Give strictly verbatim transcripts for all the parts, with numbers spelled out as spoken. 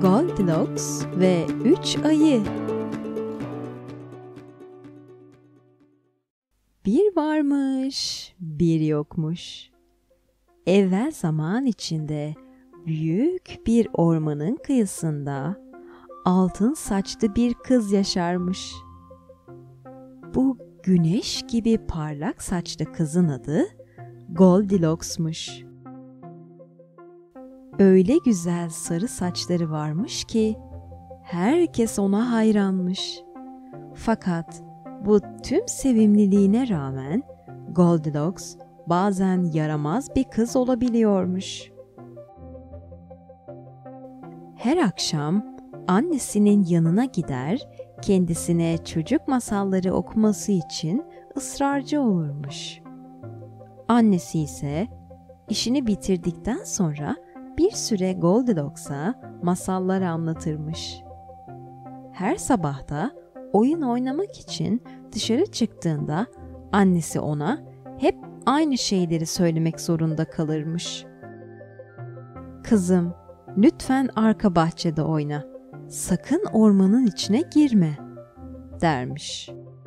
Goldilocks ve Üç Ayı. Bir varmış, bir yokmuş. Evvel zaman içinde büyük bir ormanın kıyısında altın saçlı bir kız yaşarmış. Bu güneş gibi parlak saçlı kızın adı Goldilocks'muş. Öyle güzel sarı saçları varmış ki herkes ona hayranmış. Fakat bu tüm sevimliliğine rağmen Goldilocks bazen yaramaz bir kız olabiliyormuş. Her akşam annesinin yanına gider, kendisine çocuk masalları okuması için ısrarcı olurmuş. Annesi ise işini bitirdikten sonra bir süre Goldilocks'a masallar anlatırmış. Her sabah da oyun oynamak için dışarı çıktığında annesi ona hep aynı şeyleri söylemek zorunda kalırmış. "Kızım, lütfen arka bahçede oyna. Sakın ormanın içine girme," dermiş.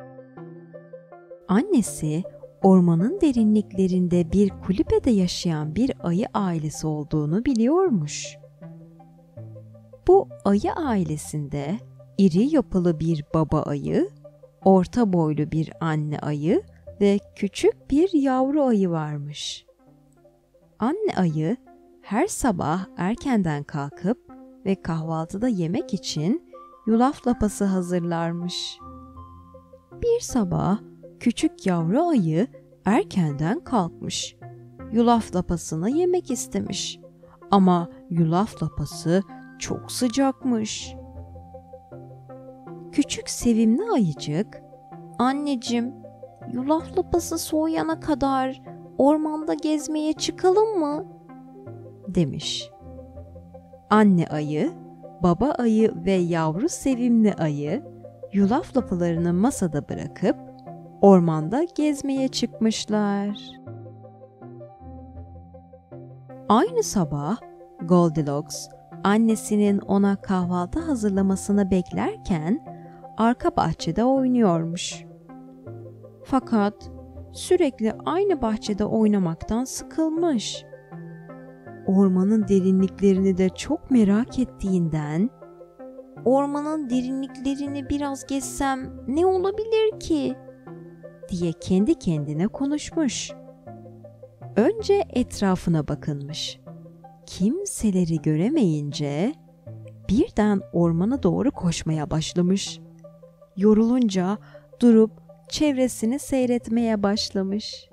Annesi ormanın derinliklerinde bir kulübede yaşayan bir ayı ailesi olduğunu biliyormuş. Bu ayı ailesinde iri yapılı bir baba ayı, orta boylu bir anne ayı ve küçük bir yavru ayı varmış. Anne ayı her sabah erkenden kalkıp ve kahvaltıda yemek için yulaf lapası hazırlarmış. Bir sabah küçük yavru ayı erkenden kalkmış. Yulaf lapasını yemek istemiş. Ama yulaf lapası çok sıcakmış. Küçük sevimli ayıcık, "Anneciğim, yulaf lapası soğuyana kadar ormanda gezmeye çıkalım mı?" demiş. Anne ayı, baba ayı ve yavru sevimli ayı yulaf lapalarını masada bırakıp ormanda gezmeye çıkmışlar. Aynı sabah Goldilocks annesinin ona kahvaltı hazırlamasını beklerken arka bahçede oynuyormuş. Fakat sürekli aynı bahçede oynamaktan sıkılmış. Ormanın derinliklerini de çok merak ettiğinden "Ormanın derinliklerini biraz gezsem ne olabilir ki?" diye kendi kendine konuşmuş. Önce etrafına bakınmış. Kimseleri göremeyince birden ormana doğru koşmaya başlamış. Yorulunca durup çevresini seyretmeye başlamış.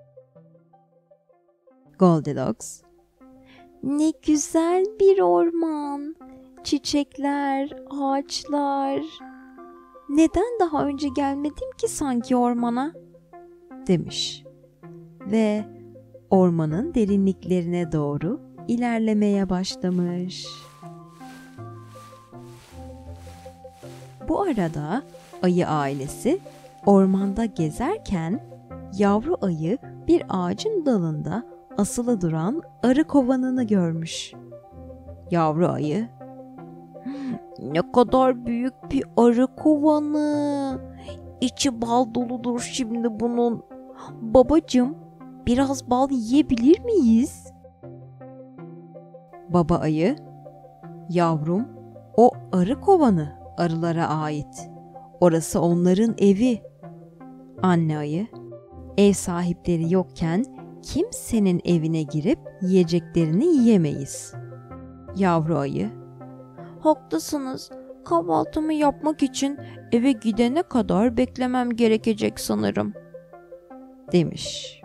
Goldilocks, "Ne güzel bir orman, çiçekler, ağaçlar. Neden daha önce gelmedim ki sanki ormana?" demiş. Ve ormanın derinliklerine doğru ilerlemeye başlamış. Bu arada ayı ailesi ormanda gezerken yavru ayı bir ağacın dalında asılı duran arı kovanını görmüş. Yavru ayı, "Ne kadar büyük bir arı kovanı. İçi bal doludur şimdi bunun. Babacığım, biraz bal yiyebilir miyiz?" Baba ayı, "Yavrum, o arı kovanı arılara ait. Orası onların evi." Anne ayı, "Ev sahipleri yokken kimsenin evine girip yiyeceklerini yiyemeyiz." Yavru ayı, "Haklısınız. Kahvaltımı yapmak için eve gidene kadar beklemem gerekecek sanırım," demiş.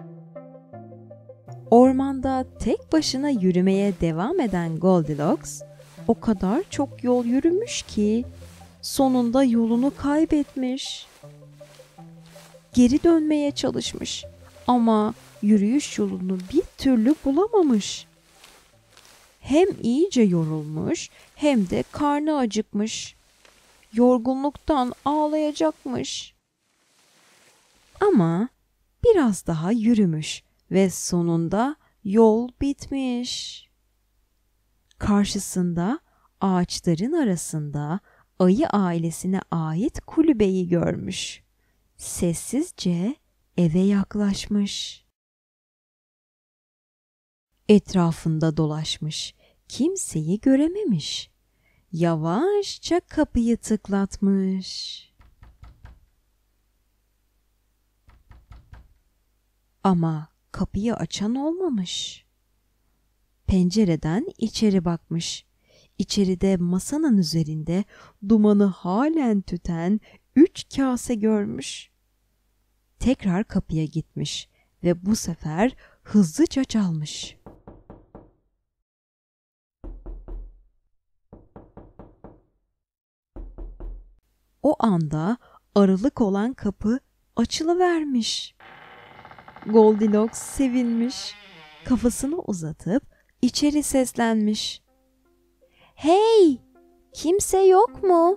Ormanda tek başına yürümeye devam eden Goldilocks o kadar çok yol yürümüş ki sonunda yolunu kaybetmiş. Geri dönmeye çalışmış ama yürüyüş yolunu bir türlü bulamamış. Hem iyice yorulmuş hem de karnı acıkmış. Yorgunluktan ağlayacakmış. Ama biraz daha yürümüş ve sonunda yol bitmiş. Karşısında ağaçların arasında ayı ailesine ait kulübeyi görmüş. Sessizce eve yaklaşmış. Etrafında dolaşmış, kimseyi görememiş. Yavaşça kapıyı tıklatmış. Ama kapıyı açan olmamış. Pencereden içeri bakmış. İçeride masanın üzerinde dumanı halen tüten üç kase görmüş. Tekrar kapıya gitmiş ve bu sefer hızlıca çalmış. O anda aralık olan kapı açılıvermiş. Goldilocks sevinmiş. Kafasını uzatıp içeri seslenmiş. "Hey! Kimse yok mu?"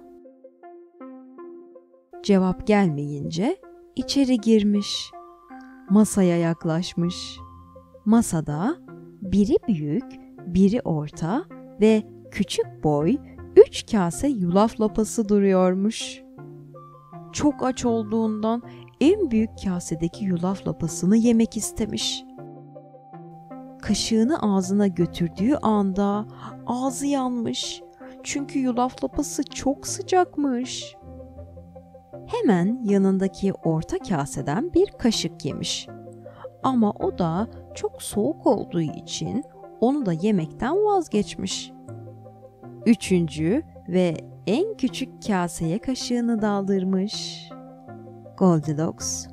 Cevap gelmeyince içeri girmiş. Masaya yaklaşmış. Masada biri büyük, biri orta ve küçük boy üç kase yulaf lapası duruyormuş. Çok aç olduğundan en büyük kasedeki yulaf lapasını yemek istemiş. Kaşığını ağzına götürdüğü anda ağzı yanmış. Çünkü yulaf lapası çok sıcakmış. Hemen yanındaki orta kaseden bir kaşık yemiş. Ama o da çok soğuk olduğu için onu da yemekten vazgeçmiş. Üçüncü ve en küçük kaseye kaşığını daldırmış. Goldilocks,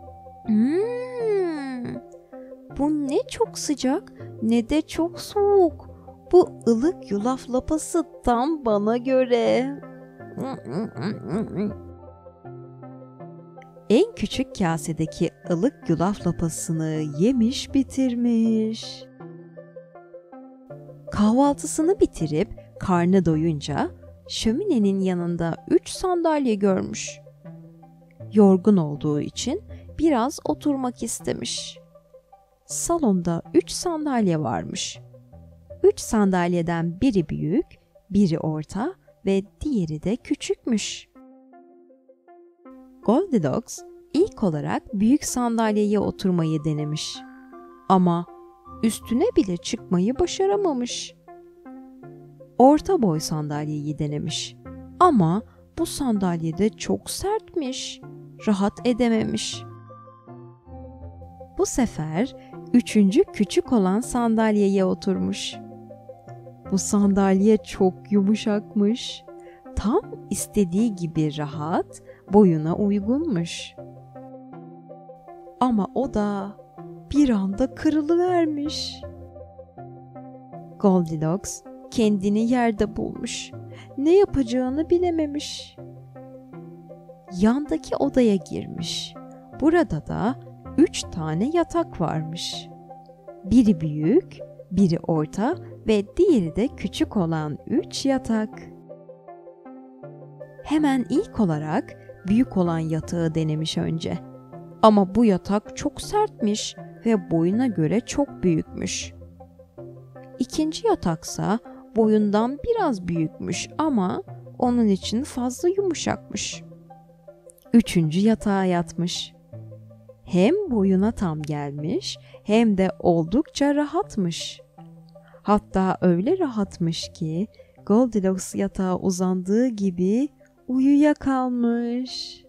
"Hmm, bu ne çok sıcak ne de çok soğuk. Bu ılık yulaf lapası tam bana göre." En küçük kasedeki ılık yulaf lapasını yemiş bitirmiş. Kahvaltısını bitirip karnı doyunca şöminenin yanında üç sandalye görmüş. Yorgun olduğu için biraz oturmak istemiş. Salonda üç sandalye varmış. Üç sandalyeden biri büyük, biri orta ve diğeri de küçükmüş. Goldilocks ilk olarak büyük sandalyeye oturmayı denemiş. Ama üstüne bile çıkmayı başaramamış. Orta boy sandalyeyi denemiş. Ama bu sandalye de çok sertmiş. Rahat edememiş. Bu sefer üçüncü küçük olan sandalyeye oturmuş. Bu sandalye çok yumuşakmış. Tam istediği gibi rahat, boyuna uygunmuş. Ama o da bir anda kırılıvermiş. Goldilocks kendini yerde bulmuş. Ne yapacağını bilememiş. Yandaki odaya girmiş. Burada da üç tane yatak varmış. Biri büyük, biri orta ve diğeri de küçük olan üç yatak. Hemen ilk olarak büyük olan yatağı denemiş önce. Ama bu yatak çok sertmiş ve boyuna göre çok büyükmüş. İkinci yataksa boyundan biraz büyükmüş ama onun için fazla yumuşakmış. Üçüncü yatağa yatmış. Hem boyuna tam gelmiş hem de oldukça rahatmış. Hatta öyle rahatmış ki Goldilocks yatağa uzandığı gibi uyuyakalmış.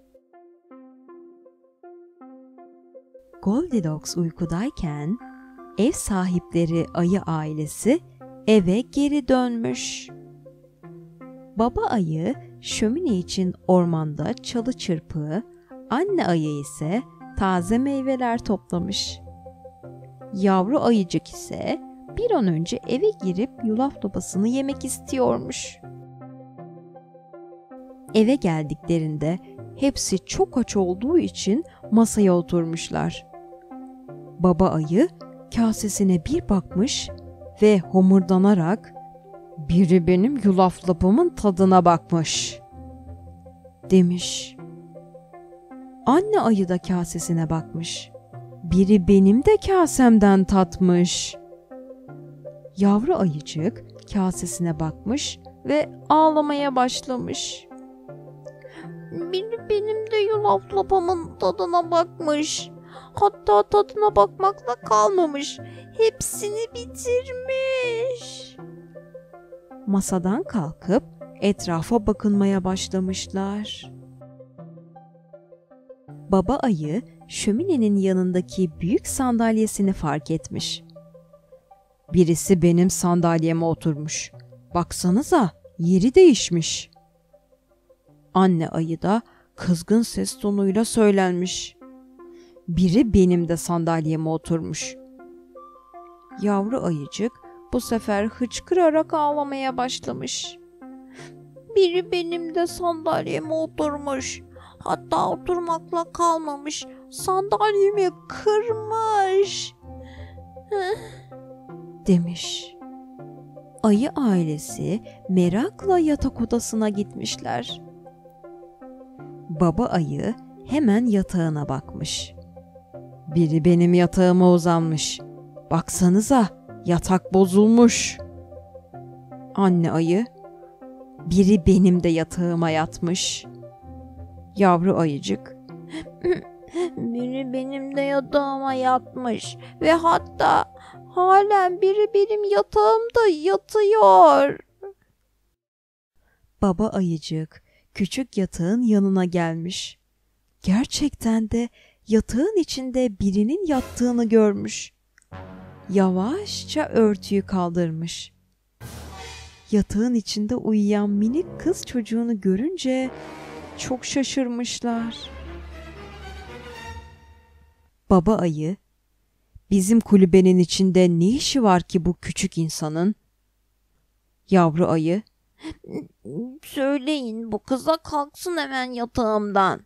Goldilocks uykudayken ev sahipleri ayı ailesi eve geri dönmüş. Baba ayı şömine için ormanda çalı çırpı, anne ayı ise taze meyveler toplamış. Yavru ayıcık ise bir an önce eve girip yulaf lapasını yemek istiyormuş. Eve geldiklerinde hepsi çok aç olduğu için masaya oturmuşlar. Baba ayı kasesine bir bakmış ve homurdanarak "Biri benim yulaf lapamın tadına bakmış," demiş. Anne ayı da kasesine bakmış. "Biri benim de kasemden tatmış." Yavru ayıcık kasesine bakmış ve ağlamaya başlamış. Biri benim de yulaf lapamın tadına bakmış. Hatta tadına bakmakla kalmamış. Hepsini bitirmiş. Masadan kalkıp etrafa bakınmaya başlamışlar. Baba ayı şöminenin yanındaki büyük sandalyesini fark etmiş. Birisi benim sandalyeme oturmuş. Baksanıza, yeri değişmiş. Anne ayı da kızgın ses tonuyla söylenmiş. Biri benim de sandalyeme oturmuş. Yavru ayıcık bu sefer hıçkırarak ağlamaya başlamış. Biri benim de sandalyeme oturmuş. Hatta oturmakla kalmamış, sandalyemi kırmış demiş. Ayı ailesi merakla yatak odasına gitmişler. Baba ayı hemen yatağına bakmış. Biri benim yatağıma uzanmış. Baksanıza, yatak bozulmuş. Anne ayı, biri benim de yatağıma yatmış. Yavru ayıcık, biri benim de yatağıma yatmış ve hatta halen biri benim yatağımda yatıyor. Baba ayıcık küçük yatağın yanına gelmiş. Gerçekten de yatağın içinde birinin yattığını görmüş. Yavaşça örtüyü kaldırmış. Yatağın içinde uyuyan minik kız çocuğunu görünce çok şaşırmışlar. Baba ayı, bizim kulübenin içinde ne işi var ki bu küçük insanın? Yavru ayı, söyleyin bu kıza kalksın hemen yatağımdan.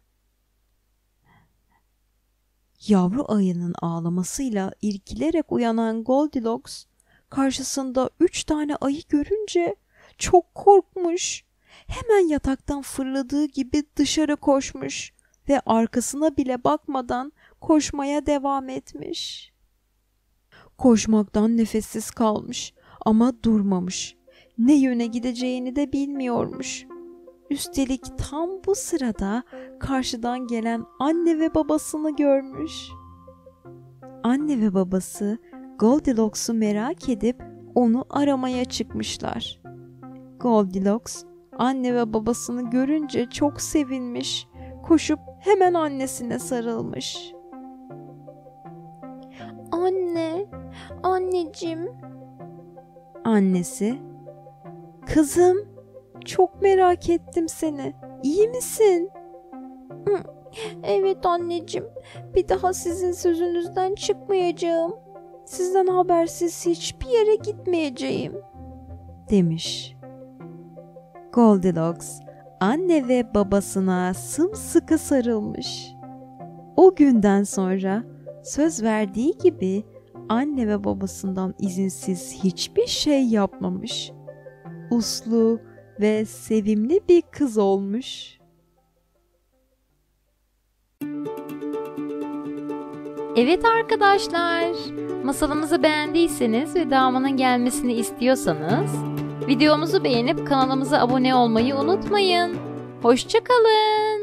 Yavru ayının ağlamasıyla irkilerek uyanan Goldilocks karşısında üç tane ayı görünce çok korkmuş. Hemen yataktan fırladığı gibi dışarı koşmuş ve arkasına bile bakmadan koşmaya devam etmiş. Koşmaktan nefessiz kalmış ama durmamış. Ne yöne gideceğini de bilmiyormuş. Üstelik tam bu sırada karşıdan gelen anne ve babasını görmüş. Anne ve babası Goldilocks'u merak edip onu aramaya çıkmışlar. Goldilocks anne ve babasını görünce çok sevinmiş. Koşup hemen annesine sarılmış. Anne, anneciğim. Annesi, kızım, çok merak ettim seni. İyi misin? Evet anneciğim, bir daha sizin sözünüzden çıkmayacağım. Sizden habersiz hiçbir yere gitmeyeceğim, demiş. Goldilocks anne ve babasına sımsıkı sarılmış. O günden sonra söz verdiği gibi anne ve babasından izinsiz hiçbir şey yapmamış. Uslu ve sevimli bir kız olmuş. Evet arkadaşlar, masalımızı beğendiyseniz ve devamının gelmesini istiyorsanız videomuzu beğenip kanalımıza abone olmayı unutmayın. Hoşça kalın.